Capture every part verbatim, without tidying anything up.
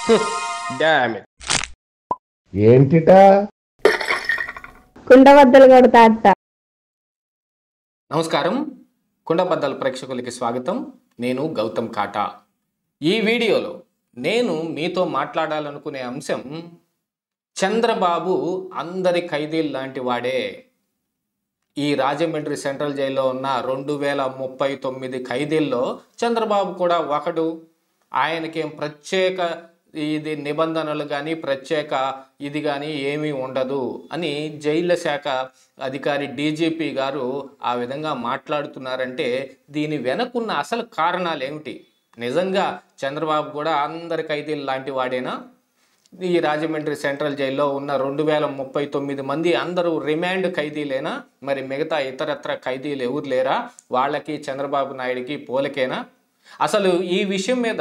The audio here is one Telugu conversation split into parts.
Damn it. ఏంటిటా కుండబద్దలు కొడతా అత్త. నమస్కారం, కుండబద్దల ప్రేక్షకులకి స్వాగతం. నేను గౌతమ్ కాటా. ఈ వీడియోలో నేను మీతో మాట్లాడాలనుకునే అంశం, చంద్రబాబు అందరి ఖైదీలు లాంటి వాడే. ఈ రాజమండ్రి సెంట్రల్ జైల్లో ఉన్న రెండు వేల ముప్పై తొమ్మిది ఖైదీల్లో చంద్రబాబు కూడా ఒకడు. ఆయనకేం ప్రత్యేక ఇది నిబంధనలు కానీ ప్రత్యేక ఇది కానీ ఏమీ ఉండదు అని జైళ్ళ శాఖ అధికారి డీజీపీ గారు ఆ విధంగా మాట్లాడుతున్నారంటే దీని వెనకున్న అసలు కారణాలు ఏమిటి? నిజంగా చంద్రబాబు కూడా అందరి ఖైదీలు లాంటి వాడేనా? ఈ రాజమండ్రి సెంట్రల్ జైల్లో ఉన్న రెండు వేల ముప్పై తొమ్మిది మంది అందరూ రిమాండ్ ఖైదీలేనా? మరి మిగతా ఇతరత్ర ఖైదీలు ఎవరు లేరా? వాళ్ళకి చంద్రబాబు నాయుడికి పోలికేనా? అసలు ఈ విషయం మీద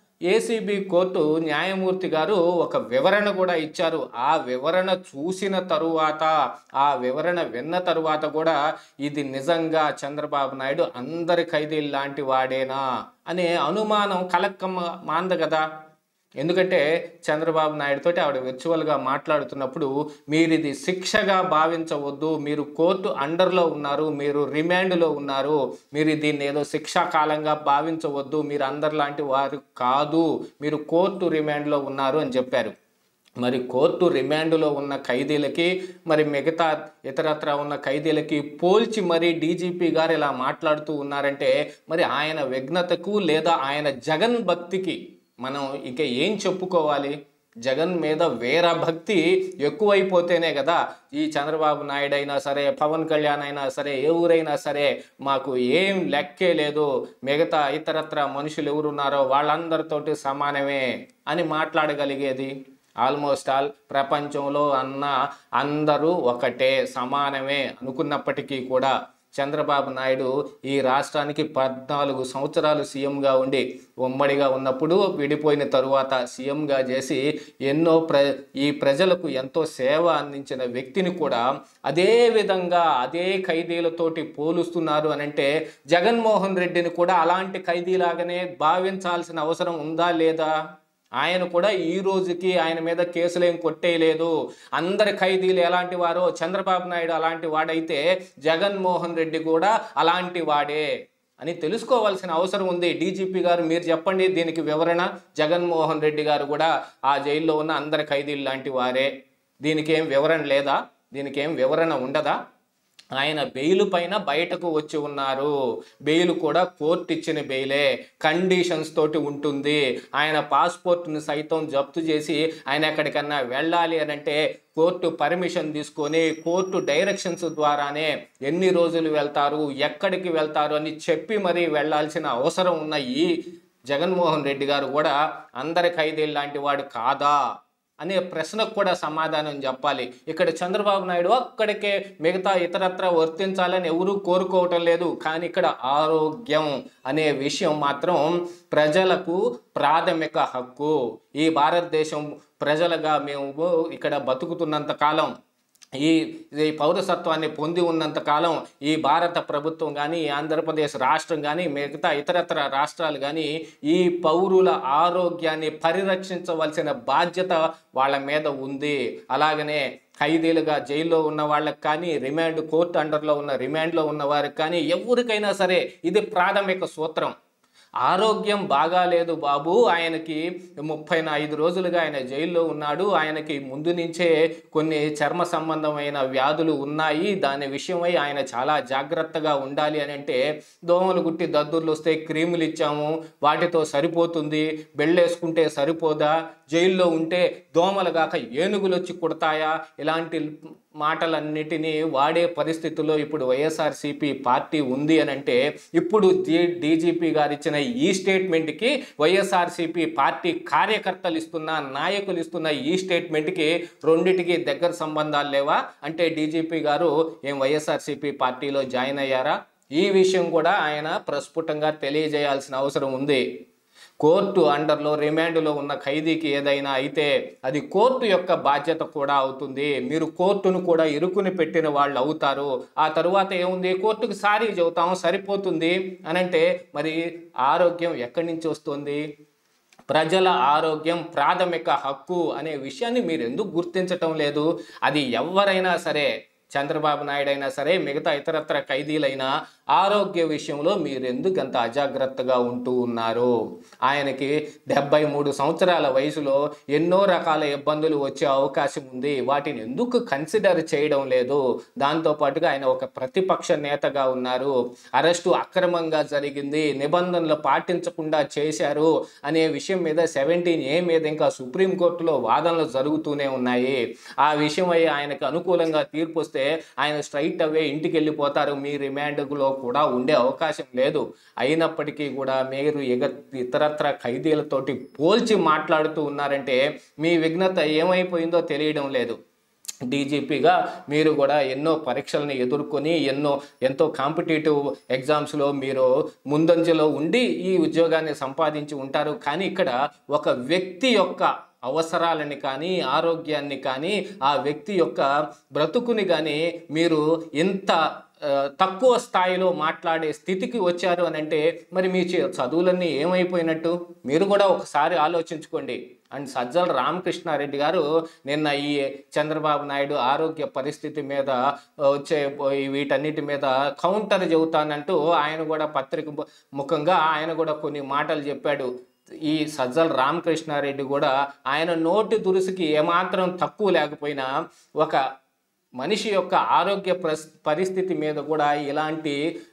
ఏసీబీ కోర్టు న్యాయమూర్తి గారు ఒక వివరణ కూడా ఇచ్చారు. ఆ వివరణ చూసిన తరువాత, ఆ వివరణ విన్న తరువాత కూడా ఇది నిజంగా చంద్రబాబు నాయుడు అందరి ఖైదీలు లాంటి వాడేనా అనే అనుమానం కలక్కమ్మ మాంద కదా. ఎందుకంటే చంద్రబాబు నాయుడుతో ఆవిడ వర్చువల్గా మాట్లాడుతున్నప్పుడు, మీరు ఇది శిక్షగా భావించవద్దు, మీరు కోర్టు అండర్లో ఉన్నారు, మీరు రిమాండ్లో ఉన్నారు, మీరు దీన్ని ఏదో శిక్షాకాలంగా భావించవద్దు, మీరు అందరిలాంటి వారు కాదు, మీరు కోర్టు రిమాండ్లో ఉన్నారు అని చెప్పారు. మరి కోర్టు రిమాండ్లో ఉన్న ఖైదీలకి మరి మిగతా ఇతరత్ర ఉన్న ఖైదీలకి పోల్చి మరి డీజీపీ గారు ఇలా మాట్లాడుతూ ఉన్నారంటే మరి ఆయన విఘ్నతకు లేదా ఆయన జగన్ భక్తికి మనం ఇక ఏం చెప్పుకోవాలి? జగన్ మీద వేరే భక్తి ఎక్కువైపోతేనే కదా ఈ చంద్రబాబు నాయుడు అయినా సరే, పవన్ కళ్యాణ్ అయినా సరే, ఎవరైనా సరే మాకు ఏం లెక్కే లేదు, మిగతా ఇతరత్ర మనుషులు ఎవరున్నారో వాళ్ళందరితోటి సమానమే అని మాట్లాడగలిగేది. ఆల్మోస్ట్ ఆల్ ప్రపంచంలో అన్న అందరూ ఒకటే, సమానమే అనుకున్నప్పటికీ కూడా చంద్రబాబు నాయుడు ఈ రాష్ట్రానికి పద్నాలుగు సంవత్సరాలు సీఎంగా ఉండి, ఉమ్మడిగా ఉన్నప్పుడు విడిపోయిన తరువాత సీఎంగా చేసి ఎన్నో ప్ర ఈ ప్రజలకు ఎంతో సేవ అందించిన వ్యక్తిని కూడా అదే విధంగా అదే ఖైదీలతోటి పోలుస్తున్నారు అని అంటే జగన్మోహన్ రెడ్డిని కూడా అలాంటి ఖైదీలాగానే భావించాల్సిన అవసరం ఉందా లేదా? ఆయన కూడా ఈ రోజుకి ఆయన మీద కేసులు ఏం కొట్టేయలేదు. అందరి ఖైదీలు ఎలాంటి వారో చంద్రబాబు నాయుడు అలాంటి వాడైతే జగన్మోహన్ రెడ్డి కూడా అలాంటి వాడే అని తెలుసుకోవాల్సిన అవసరం ఉంది. డీజీపీ గారు మీరు చెప్పండి దీనికి వివరణ. జగన్మోహన్ రెడ్డి గారు కూడా ఆ జైల్లో ఉన్న అందరి ఖైదీలు లాంటి వారే, దీనికి ఏం వివరణ లేదా? దీనికి ఏం వివరణ ఉండదా? ఆయన బెయిల్ పైన బయటకు వచ్చి ఉన్నారు. బెయిల్ కూడా కోర్టు ఇచ్చిన బెయిలే, కండిషన్స్ తోటి ఉంటుంది. ఆయన పాస్పోర్ట్ని సైతం జప్తు చేసి ఆయన ఎక్కడికన్నా వెళ్ళాలి అని అంటే కోర్టు పర్మిషన్ తీసుకొని కోర్టు డైరెక్షన్స్ ద్వారానే ఎన్ని రోజులు వెళ్తారు, ఎక్కడికి వెళ్తారు అని చెప్పి మరీ వెళ్ళాల్సిన అవసరం ఉన్న ఈ జగన్మోహన్ రెడ్డి గారు కూడా అందరి ఖైదీలు లాంటి వాడు కాదా అనే ప్రశ్నకు కూడా సమాధానం చెప్పాలి. ఇక్కడ చంద్రబాబు నాయుడు అక్కడికే మిగతా ఇతరత్ర వర్తించాలని ఎవరూ కోరుకోవటం లేదు. కానీ ఇక్కడ ఆరోగ్యం అనే విషయం మాత్రం ప్రజలకు ప్రాథమిక హక్కు. ఈ భారతదేశం ప్రజలుగా మేము ఇక్కడ బతుకుతున్నంత కాలం, ఈ ఈ పౌరసత్వాన్ని పొంది ఉన్నంత కాలం ఈ భారత ప్రభుత్వం కానీ, ఈ ఆంధ్రప్రదేశ్ రాష్ట్రం కానీ, మిగతా ఇతరత్ర రాష్ట్రాలు కానీ ఈ పౌరుల ఆరోగ్యాన్ని పరిరక్షించవలసిన బాధ్యత వాళ్ళ మీద ఉంది. అలాగనే ఖైదీలుగా జైల్లో ఉన్న వాళ్ళకి కానీ, రిమాండ్ కోర్టు అండర్లో ఉన్న రిమాండ్లో ఉన్న వారికి కానీ ఎవరికైనా సరే ఇది ప్రాథమిక సూత్రం. ఆరోగ్యం బాగాలేదు బాబు, ఆయనకి ముప్పై ఐదు రోజులుగా ఆయన జైల్లో ఉన్నాడు, ఆయనకి ముందు నుంచే కొన్ని చర్మ సంబంధమైన వ్యాధులు ఉన్నాయి, దాని విషయమై ఆయన చాలా జాగ్రత్తగా ఉండాలి అని అంటే దోమలు గుట్టి దద్దుర్లు వస్తే క్రీములు ఇచ్చాము వాటితో సరిపోతుంది, బెళ్ళేసుకుంటే సరిపోదా, జైల్లో ఉంటే దోమలు కాక ఏనుగులు వచ్చి కుడతాయా, ఇలాంటి మాటలన్నిటినీ వాడే పరిస్థితుల్లో ఇప్పుడు వైఎస్ఆర్సీపీ పార్టీ ఉంది అని అంటే ఇప్పుడు డీజీపీ గారు ఇచ్చిన ఈ స్టేట్మెంట్కి వైఎస్ఆర్సీపీ పార్టీ కార్యకర్తలు ఇస్తున్న, నాయకులు ఇస్తున్న ఈ స్టేట్మెంట్కి రెండిటికి దగ్గర సంబంధాలు లేవా? అంటే డీజీపీ గారు ఏం వైఎస్ఆర్సీపీ పార్టీలో జాయిన్ అయ్యారా? ఈ విషయం కూడా ఆయన ప్రస్ఫుటంగా తెలియజేయాల్సిన అవసరం ఉంది. కోర్టు అండర్లో రిమాండ్లో ఉన్న ఖైదీకి ఏదైనా అయితే అది కోర్టు యొక్క బాధ్యత కూడా అవుతుంది. మీరు కోర్టును కూడా ఇరుకుని పెట్టిన వాళ్ళు అవుతారు. ఆ తరువాత ఏముంది, కోర్టుకు సారీ చెబుతాం సరిపోతుంది అని అంటే మరి ఆరోగ్యం ఎక్కడి నుంచి వస్తుంది? ప్రజల ఆరోగ్యం ప్రాథమిక హక్కు అనే విషయాన్ని మీరు ఎందుకు గుర్తించటం లేదు? అది ఎవరైనా సరే, చంద్రబాబు నాయుడు అయినా సరే, మిగతా ఇతరత్ర ఖైదీలైనా ఆరోగ్య విషయంలో మీరు ఎందుకు అంత అజాగ్రత్తగా ఉంటూ ఉన్నారు? ఆయనకి డెబ్బై మూడు సంవత్సరాల వయసులో ఎన్నో రకాల ఇబ్బందులు వచ్చే అవకాశం ఉంది. వాటిని ఎందుకు కన్సిడర్ చేయడం లేదు? దాంతోపాటుగా ఆయన ఒక ప్రతిపక్ష నేతగా ఉన్నారు. అరెస్టు అక్రమంగా జరిగింది, నిబంధనలు పాటించకుండా చేశారు అనే విషయం మీద సెవెంటీన్ ఏ మీద ఇంకా సుప్రీంకోర్టులో వాదనలు జరుగుతూనే ఉన్నాయి. ఆ విషయమై ఆయనకు అనుకూలంగా తీర్పు వస్తే ఆయన స్ట్రైట్ అవే ఇంటికి వెళ్ళిపోతారు. మీ రిమాండ్లో కూడా ఉండే అవకాశం లేదు. అయినప్పటికీ కూడా మీరు ఎగ ఇతరత్ర ఖైదీలతోటి పోల్చి మాట్లాడుతూ ఉన్నారంటే మీ విఘ్నత ఏమైపోయిందో తెలియడం లేదు. డీజీపీగా మీరు కూడా ఎన్నో పరీక్షలను ఎదుర్కొని ఎన్నో ఎంతో కాంపిటేటివ్ ఎగ్జామ్స్లో మీరు ముందంజలో ఉండి ఈ ఉద్యోగాన్ని సంపాదించి ఉంటారు. కానీ ఇక్కడ ఒక వ్యక్తి యొక్క అవసరాలని కానీ, ఆరోగ్యాన్ని కానీ, ఆ వ్యక్తి యొక్క బ్రతుకుని కానీ మీరు ఇంత తక్కువ స్థాయిలో మాట్లాడే స్థితికి వచ్చారు అని అంటే మరి మీ చదువులన్నీ ఏమైపోయినట్టు? మీరు కూడా ఒకసారి ఆలోచించుకోండి. అండ్ సజ్జల రామకృష్ణారెడ్డి గారు నిన్న ఈ చంద్రబాబు నాయుడు ఆరోగ్య పరిస్థితి మీద వచ్చే వీటన్నిటి మీద కౌంటర్ చెబుతానంటూ ఆయన కూడా పత్రిక ముఖంగా ఆయన కూడా కొన్ని మాటలు చెప్పాడు. ఈ సజ్జల రామకృష్ణారెడ్డి కూడా ఆయన నోటి దురుసుకి ఏమాత్రం తక్కువ లేకపోయినా ఒక మనిషి యొక్క ఆరోగ్య పరిస్థితి మీద కూడా ఇలాంటి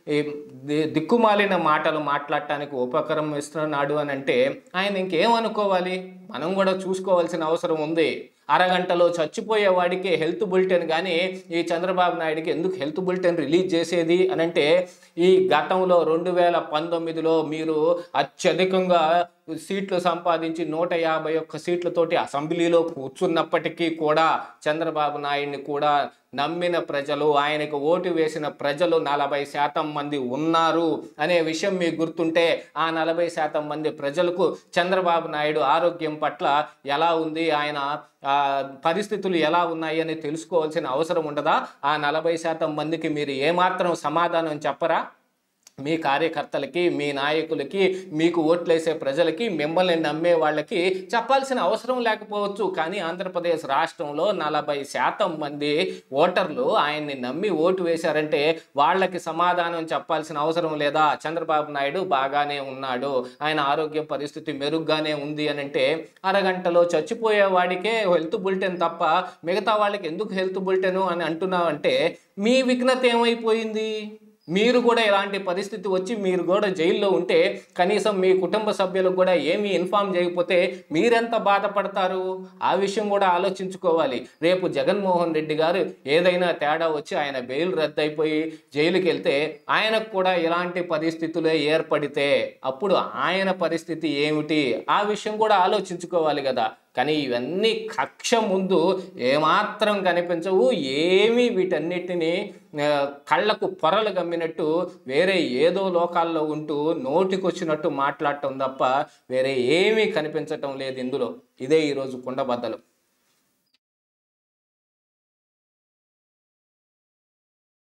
దిక్కుమాలిన మాటలు మాట్లాడటానికి ఉపక్రమిస్తున్నాడు అని అంటే ఆయన ఇంకేమనుకోవాలి? మనం కూడా చూసుకోవాల్సిన అవసరం ఉంది. అరగంటలో చచ్చిపోయే వాడికి హెల్త్ బులెటిన్ కానీ ఈ చంద్రబాబు నాయుడికి ఎందుకు హెల్త్ బులెటిన్ రిలీజ్ చేసేది అని అంటే ఈ గతంలో రెండు వేల పంతొమ్మిదిలో మీరు అత్యధికంగా సీట్లు సంపాదించి నూట యాభై ఒక్క సీట్లతోటి అసెంబ్లీలో కూర్చున్నప్పటికీ కూడా చంద్రబాబు నాయుడిని కూడా నమ్మిన ప్రజలు, ఆయనకు ఓటు వేసిన ప్రజలు నలభై శాతం మంది ఉన్నారు అనే విషయం మీకు గుర్తుంటే ఆ నలభై శాతం మంది ప్రజలకు చంద్రబాబు నాయుడు ఆరోగ్యం పట్ల ఎలా ఉంది, ఆయన పరిస్థితులు ఎలా ఉన్నాయి అని తెలుసుకోవాల్సిన అవసరం ఉండదా? ఆ నలభై శాతం మందికి మీరు ఏమాత్రం సమాధానం చెప్పరా? మీ కార్యకర్తలకి, మీ నాయకులకి, మీకు ఓట్లేసే ప్రజలకి, మిమ్మల్ని నమ్మే వాళ్ళకి చెప్పాల్సిన అవసరం లేకపోవచ్చు. కానీ ఆంధ్రప్రదేశ్ రాష్ట్రంలో నలభై శాతం మంది ఓటర్లు ఆయన్ని నమ్మి ఓటు వేశారంటే వాళ్ళకి సమాధానం చెప్పాల్సిన అవసరం లేదా? చంద్రబాబు నాయుడు బాగానే ఉన్నాడు, ఆయన ఆరోగ్య పరిస్థితి మెరుగ్గానే ఉంది అని అంటే అరగంటలో చచ్చిపోయే వాడికే హెల్త్ బులెటిన్ తప్ప మిగతా వాళ్ళకి ఎందుకు హెల్త్ బులెటిన్ అని అంటున్నావంటే మీ విఘ్నత ఏమైపోయింది? మీరు కూడా ఇలాంటి పరిస్థితి వచ్చి మీరు కూడా జైల్లో ఉంటే కనీసం మీ కుటుంబ సభ్యులకు కూడా ఏమీ ఇన్ఫార్మ్ చేయకపోతే మీరెంత బాధపడతారు? ఆ విషయం కూడా ఆలోచించుకోవాలి. రేపు జగన్మోహన్ రెడ్డి గారు ఏదైనా తేడా వచ్చి ఆయన బెయిల్ రద్దయిపోయి జైలుకి వెళ్తే ఆయనకు కూడా ఇలాంటి పరిస్థితులే ఏర్పడితే అప్పుడు ఆయన పరిస్థితి ఏమిటి? ఆ విషయం కూడా ఆలోచించుకోవాలి కదా. కానీ ఇవన్నీ కక్ష ముందు ఏమాత్రం కనిపించవు. ఏమీ వీటన్నిటినీ కళ్ళకు పొరలు గమ్మినట్టు వేరే ఏదో లోకాల్లో ఉంటూ నోటికొచ్చినట్టు మాట్లాడటం తప్ప వేరే ఏమీ కనిపించటం లేదు ఇందులో. ఇదే ఈరోజు కుండబద్దలు.